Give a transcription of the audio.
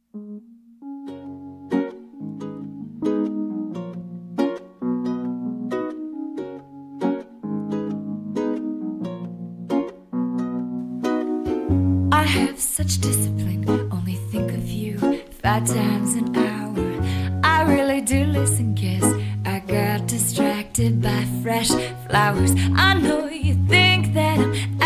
I have such discipline, only think of you 5 times an hour. I really do listen, guess I got distracted by fresh flowers. I know you think that I'm